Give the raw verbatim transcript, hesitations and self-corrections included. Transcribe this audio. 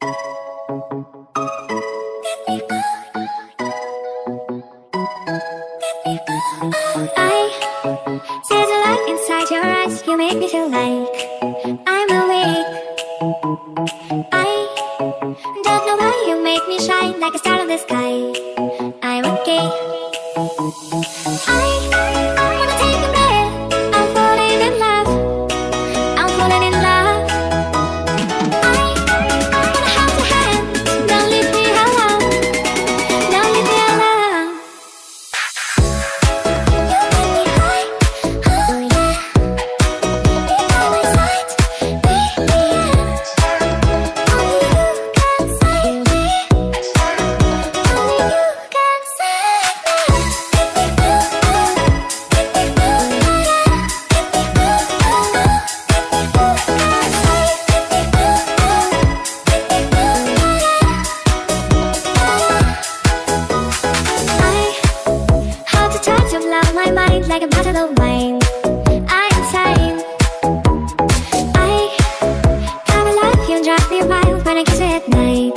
see the light inside your eyes. You make me feel like I'm awake. I don't know why you make me shine like a star in the sky. I'm okay. I wanna take a breath. I'm falling in love. I'm falling in love. I wanna hold your hand. Don't leave me alone. Don't leave me alone. You make me high. Oh yeah. Be by my side. Be the end. Only you can save me. Only you can save me. I hold the touch of love, my mind like a bottle of wine. I'm insane. I come alive, you drive me wild when I kiss you at night.